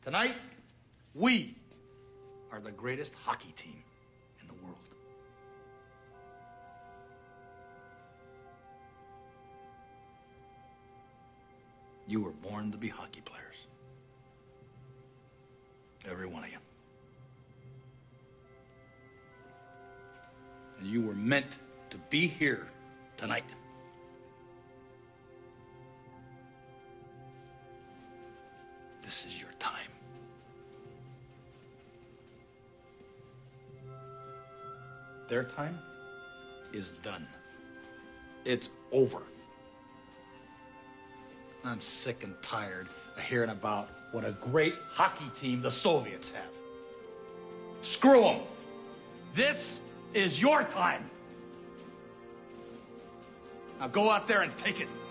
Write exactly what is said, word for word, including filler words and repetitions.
Tonight, we are the greatest hockey team in the world. You were born to be hockey players. Every one of you. And you were meant to be here tonight. This is your time. Their time is done. It's over. I'm sick and tired of hearing about what a great hockey team the Soviets have. Screw them. This is your time. Now go out there and take it.